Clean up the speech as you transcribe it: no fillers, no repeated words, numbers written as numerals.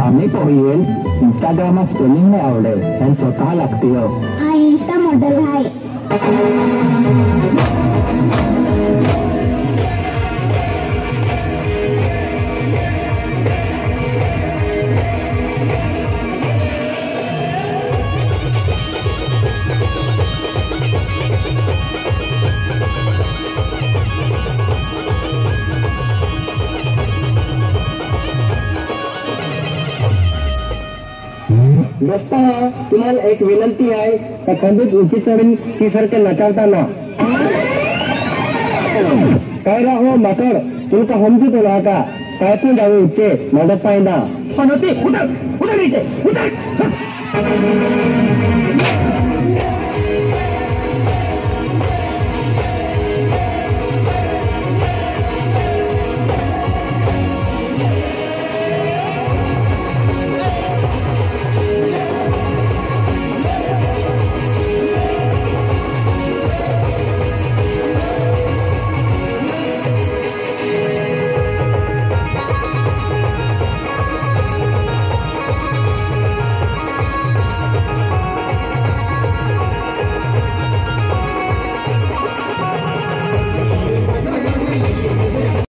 आम्ही पोहेल Instagram strolling नाही आवडेल आणि स्वतः लागते हो हा इंस्टा मॉडेल आहे दोस्त तुम्हाला एक विनंती आहे का खंडीत उंची चढून ती सारखे नचावताना काय राहो माकड तुमका समजू तुला का काय तू जाऊ उच्चे मदत पाहिजे पण होते उतर उतर इथे उतर